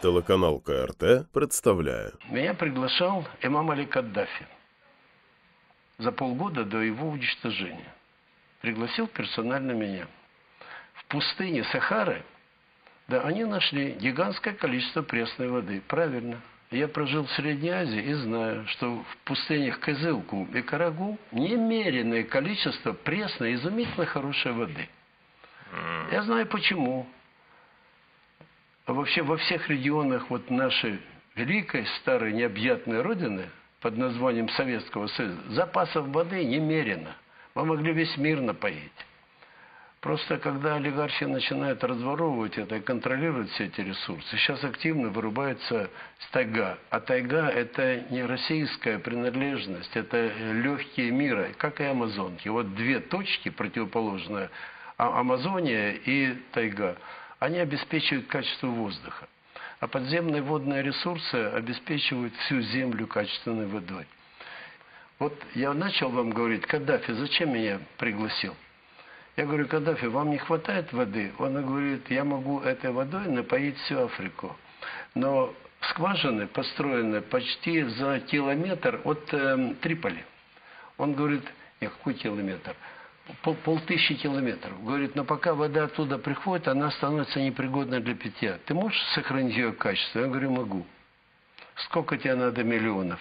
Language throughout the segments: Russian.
Телеканал КРТ представляет. Меня приглашал имам Али Каддафи за полгода до его уничтожения. Пригласил персонально меня. В пустыне Сахары, да, они нашли гигантское количество пресной воды. Правильно. Я прожил в Средней Азии и знаю, что в пустынях Кызылку и Карагу немеренное количество пресной, изумительно хорошей воды. Я знаю почему. А вообще во всех регионах вот нашей великой, старой, необъятной Родины, под названием Советского Союза, запасов воды немерено. Мы могли весь мир напоить. Просто когда олигархи начинают разворовывать это и контролировать все эти ресурсы, сейчас активно вырубается тайга. А тайга – это не российская принадлежность, это легкие мира, как и амазонки. Вот две точки противоположные – Амазония и тайга – они обеспечивают качество воздуха. А подземные водные ресурсы обеспечивают всю землю качественной водой. Вот я начал вам говорить: Каддафи, зачем меня пригласил? Я говорю: Каддафи, вам не хватает воды? Он говорит: я могу этой водой напоить всю Африку. Но скважины построены почти за километр от Триполи. Он говорит: нет, какой километр? Полтысячи километров. Говорит: но пока вода оттуда приходит, она становится непригодной для питья. Ты можешь сохранить ее качество? Я говорю: могу. Сколько тебе надо миллионов?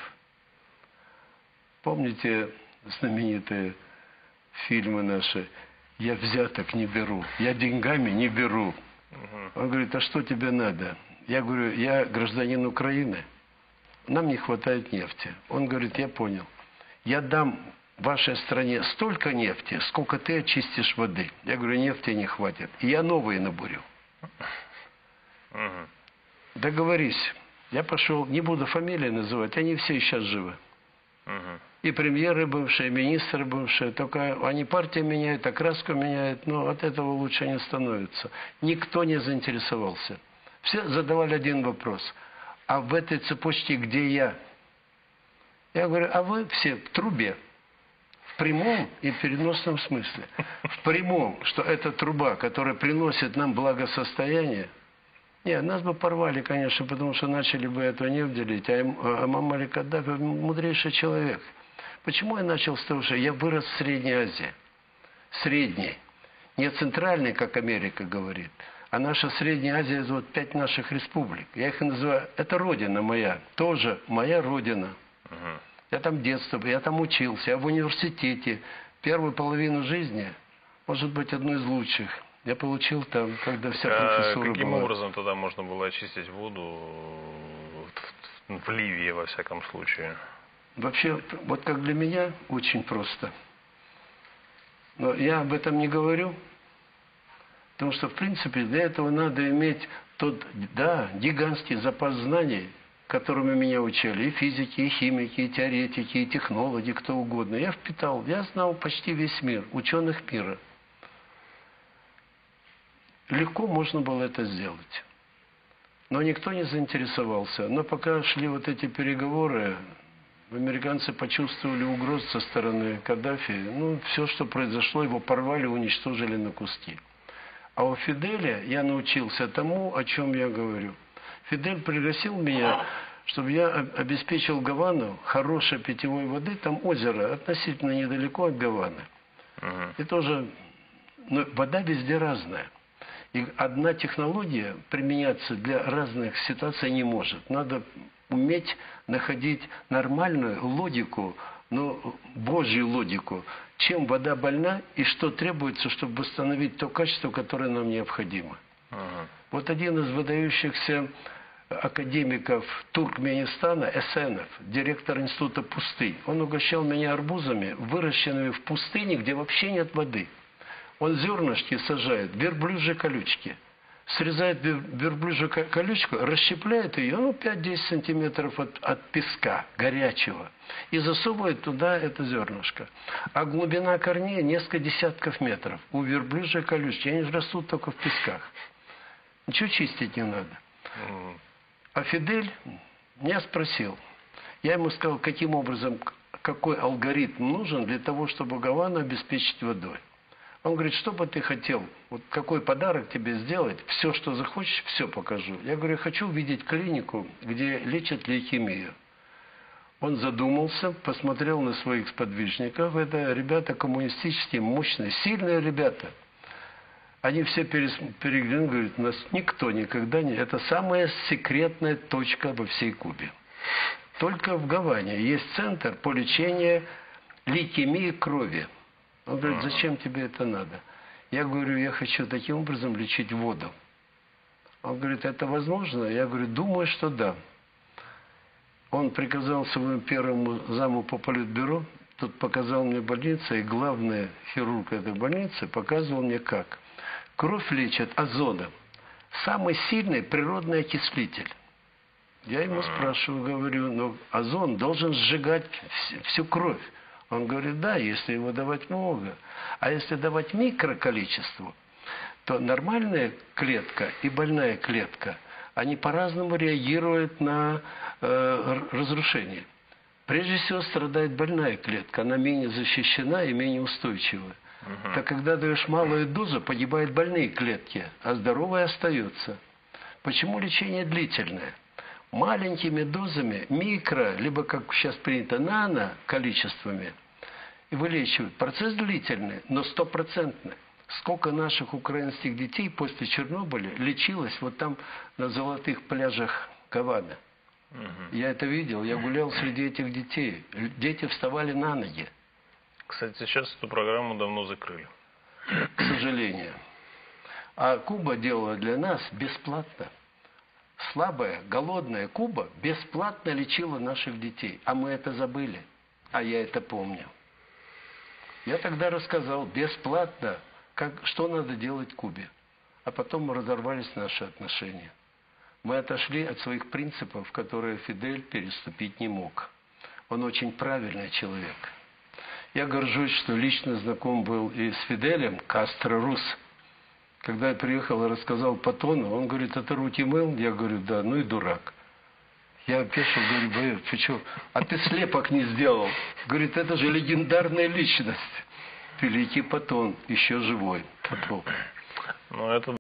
Помните знаменитые фильмы наши? Я взяток не беру, я деньгами не беру. Он говорит: а что тебе надо? Я говорю: я гражданин Украины, нам не хватает нефти. Он говорит: я понял. Я дам вашей стране столько нефти, сколько ты очистишь воды. Я говорю: нефти не хватит. И я новые набурю. Договорись. Я пошел, не буду фамилии называть, они все сейчас живы. И премьеры бывшие, и министры бывшие, только они партию меняют, окраску меняют, но от этого лучше не становится. Никто не заинтересовался. Все задавали один вопрос: а в этой цепочке где я? Я говорю: а вы все в трубе. В прямом и переносном смысле. В прямом, что это труба, которая приносит нам благосостояние. Нет, нас бы порвали, конечно, потому что начали бы эту нефть делить. А имам Али Каддафи мудрейший человек. Почему я начал с того, что я вырос в Средней Азии? Средней. Не центральной, как Америка говорит. А наша Средняя Азия, это вот 5 наших республик. Я их называю, это родина моя. Тоже моя родина. Я там детство, я там учился, я в университете. Первую половину жизни, может быть, одну из лучших, я получил там, когда вся профессура Каким была. образом тогда можно было очистить воду в Ливии, во всяком случае? Вообще, вот как для меня, очень просто. Но я об этом не говорю, потому что, в принципе, для этого надо иметь тот, да, гигантский запас знаний, которыми меня учили и физики, и химики, и теоретики, и технологи, кто угодно. Я впитал, я знал почти весь мир, ученых мира. Легко можно было это сделать. Но никто не заинтересовался. Но пока шли вот эти переговоры, американцы почувствовали угрозу со стороны Каддафи. Ну, все, что произошло, его порвали, уничтожили на куски. А у Фиделя я научился тому, о чем я говорю. Фидель пригласил меня, чтобы я обеспечил Гавану хорошей питьевой воды. Там озеро относительно недалеко от Гаваны. И тоже, но вода везде разная. И одна технология применяться для разных ситуаций не может. Надо уметь находить нормальную логику, но Божью логику. Чем вода больна и что требуется, чтобы восстановить то качество, которое нам необходимо. Вот один из выдающихся академиков Туркменистана, Эсенов, директор института пустынь, он угощал меня арбузами, выращенными в пустыне, где вообще нет воды. Он зернышки сажает, верблюжьи колючки. Срезает верблюжью колючку, расщепляет ее, ну, 5-10 сантиметров от песка горячего, и засовывает туда это зернышко. А глубина корней несколько десятков метров. У верблюжьей колючки, они же растут только в песках. Ничего чистить не надо. А Фидель меня спросил. Я ему сказал, каким образом, какой алгоритм нужен для того, чтобы Гавану обеспечить водой. Он говорит, что бы ты хотел, вот какой подарок тебе сделать, все, что захочешь, все покажу. Я говорю, я хочу увидеть клинику, где лечат лейкемию. Он задумался, посмотрел на своих сподвижников. Это ребята коммунистические, мощные, сильные ребята. Они все переглянули, говорят, нас никто никогда не... Это самая секретная точка во всей Кубе. Только в Гаване есть центр по лечению лейкемии крови. Он говорит, зачем тебе это надо? Я говорю, я хочу таким образом лечить воду. Он говорит, это возможно? Я говорю, думаю, что да. Он приказал своему первому заму по политбюро, тут показал мне больницу, и главный хирург этой больницы показывал мне как. Кровь лечат озоном. Самый сильный природный окислитель. Я ему спрашиваю, говорю, но озон должен сжигать всю кровь. Он говорит, да, если его давать много. А если давать микроколичество, то нормальная клетка и больная клетка, они по-разному реагируют на разрушение. Прежде всего страдает больная клетка, она менее защищена и менее устойчивая. Так когда даешь малую дозу, погибают больные клетки, а здоровые остаются. Почему лечение длительное? Маленькими дозами, микро, либо, как сейчас принято, нано количествами, и вылечивают. Процесс длительный, но стопроцентный. Сколько наших украинских детей после Чернобыля лечилось вот там на золотых пляжах Гаваны. Я это видел, я гулял среди этих детей. Дети вставали на ноги. Кстати, сейчас эту программу давно закрыли. К сожалению. А Куба делала для нас бесплатно. Слабая, голодная Куба бесплатно лечила наших детей. А мы это забыли. А я это помню. Я тогда рассказал бесплатно, что надо делать Кубе. А потом разорвались наши отношения. Мы отошли от своих принципов, которые Фидель переступить не мог. Он очень правильный человек. Я горжусь, что лично знаком был и с Фиделем, Кастро Рус. Когда я приехал и рассказал Патону, он говорит, это Рутимел? Я говорю, да, ну и дурак. Я опешил, говорю, боец, ты что? А ты слепок не сделал. Говорит, это же легендарная личность. Великий Патон, еще живой. Потом. Ну, это